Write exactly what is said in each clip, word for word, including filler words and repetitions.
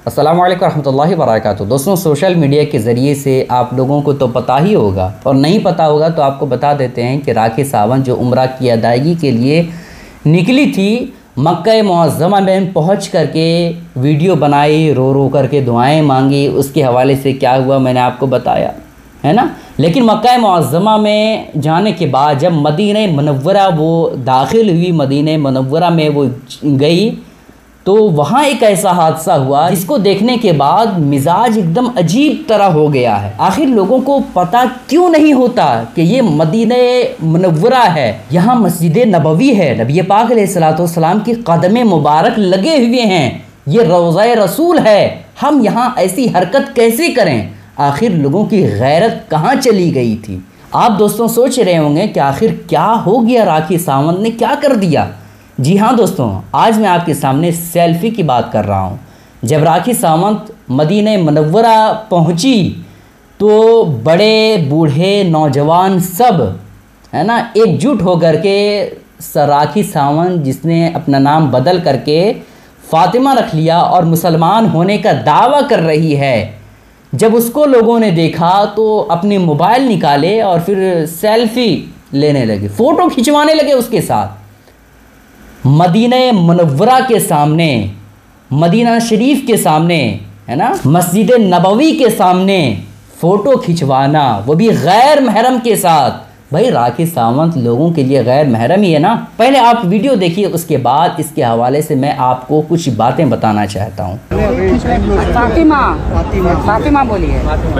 अस्सलामु अलैकुम रहमतुल्लाहि व बरकातुहू। दोस्तों, सोशल मीडिया के ज़रिए से आप लोगों को तो पता ही होगा, और नहीं पता होगा तो आपको बता देते हैं कि राखी सावंत जो उम्रा की अदायगी के लिए निकली थी, मक्का मुअज़्ज़मा में पहुंच करके वीडियो बनाई, रो रो करके दुआएं मांगी। उसके हवाले से क्या हुआ मैंने आपको बताया है ना। लेकिन मक्का मुअज़्ज़मा में जाने के बाद जब मदीना मुनव्वरा वो दाखिल हुई, मदीना मुनव्वरा में वो गई, तो वहाँ एक ऐसा हादसा हुआ जिसको देखने के बाद मिजाज एकदम अजीब तरह हो गया है। आखिर लोगों को पता क्यों नहीं होता कि ये मदीना मुनव्वरा है, यहाँ मस्जिद नबवी है, नबी पाक अलैहिस्सलाम की कदम मुबारक लगे हुए हैं, ये रोज़ा रसूल है, हम यहाँ ऐसी हरकत कैसे करें? आखिर लोगों की गैरत कहाँ चली गई थी? आप दोस्तों सोच रहे होंगे कि आखिर क्या हो गया, राखी सावंत ने क्या कर दिया। जी हाँ दोस्तों, आज मैं आपके सामने सेल्फ़ी की बात कर रहा हूँ। जब राखी सावंत मदीना मुनव्वरा पहुँची तो बड़े बूढ़े नौजवान सब है ना एकजुट होकर के राखी सावंत, जिसने अपना नाम बदल करके फ़ातिमा रख लिया और मुसलमान होने का दावा कर रही है, जब उसको लोगों ने देखा तो अपने मोबाइल निकाले और फिर सेल्फ़ी लेने लगे, फ़ोटो खिंचवाने लगे उसके साथ। मदीना मुनव्वरा के सामने, मदीना शरीफ के सामने, है ना, मस्जिद नबवी के सामने फ़ोटो खिंचवाना, वो भी गैर महरम के साथ। भाई राखी सावंत लोगों के लिए गैर महरम ही है ना। पहले आप वीडियो देखिए, उसके बाद इसके हवाले से मैं आपको कुछ बातें बताना चाहता हूँ। फातिमा फातिमा बोलिए।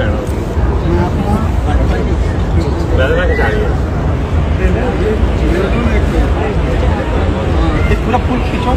पूरा फुल खींचो।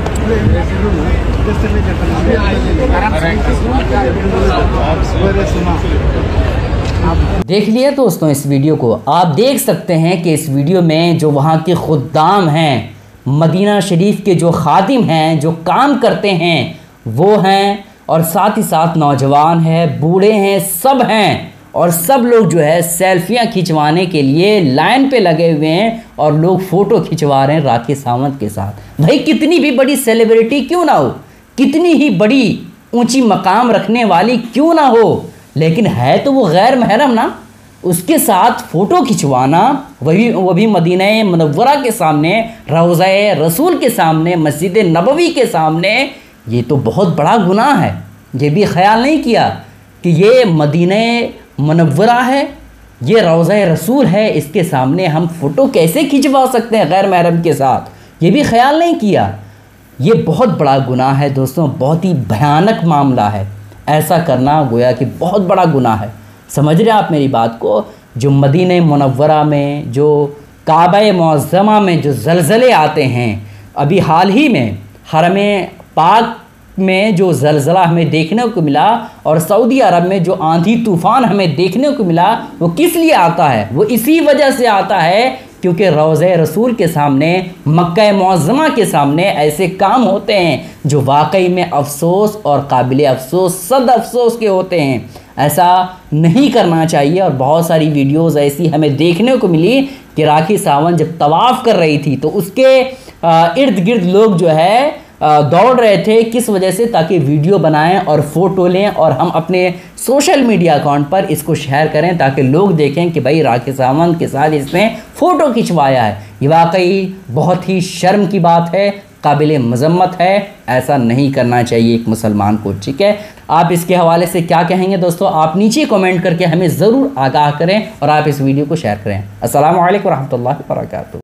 देख लिया दोस्तों इस वीडियो को। आप देख सकते हैं कि इस वीडियो में जो वहाँ के खुद्दाम हैं, मदीना शरीफ के जो खादिम हैं, जो काम करते हैं, वो हैं, और साथ ही साथ नौजवान हैं, बूढ़े हैं, सब हैं, और सब लोग जो है सेल्फियां खिंचवाने के लिए लाइन पे लगे हुए हैं और लोग फ़ोटो खिंचवा रहे हैं राखी सावंत के साथ। भाई कितनी भी बड़ी सेलिब्रिटी क्यों ना हो, कितनी ही बड़ी ऊंची मकाम रखने वाली क्यों ना हो, लेकिन है तो वो गैर महरम ना। उसके साथ फ़ोटो खिंचवाना, वही वो भी मदीना मुनव्वरा के सामने, रोज़ा रसूल के सामने, मस्जिद नबवी के सामने, ये तो बहुत बड़ा गुनाह है। ये भी ख्याल नहीं किया कि ये मदीना मुनव्वरा है, ये रोज़ा रसूल है, इसके सामने हम फ़ोटो कैसे खिंचवा सकते हैं गैर महरम के साथ? ये भी ख्याल नहीं किया। ये बहुत बड़ा गुनाह है दोस्तों, बहुत ही भयानक मामला है। ऐसा करना गोया कि बहुत बड़ा गुनाह है। समझ रहे हैं आप मेरी बात को? जो मदीना मुनव्वरा में, जो काबा मुअज़्ज़मा में जो ज़लज़ले आते हैं, अभी हाल ही में हरम पाक में जो ज़लज़ला हमें देखने को मिला और सऊदी अरब में जो आंधी तूफ़ान हमें देखने को मिला, वो किस लिए आता है? वो इसी वजह से आता है क्योंकि रोज़े रसूल के सामने, मक्का मुअज़्ज़मा के सामने ऐसे काम होते हैं जो वाकई में अफसोस और काबिल अफसोस, सद अफसोस के होते हैं। ऐसा नहीं करना चाहिए। और बहुत सारी वीडियोज़ ऐसी हमें देखने को मिली कि राखी सावंत जब तवाफ़ कर रही थी तो उसके इर्द गिर्द लोग जो है दौड़ रहे थे, किस वजह से? ताकि वीडियो बनाएं और फ़ोटो लें और हम अपने सोशल मीडिया अकाउंट पर इसको शेयर करें ताकि लोग देखें कि भाई राखी सावंत के साथ इसने फ़ोटो खिंचवाया है। ये वाकई बहुत ही शर्म की बात है, काबिल मज़म्मत है। ऐसा नहीं करना चाहिए एक मुसलमान को, ठीक है। आप इसके हवाले से क्या कहेंगे दोस्तों? आप नीचे कमेंट करके हमें ज़रूर आगाह करें और आप इस वीडियो को शेयर करें। अस्सलामु अलैकुम रहमतुल्लाहि व बरकातुहू।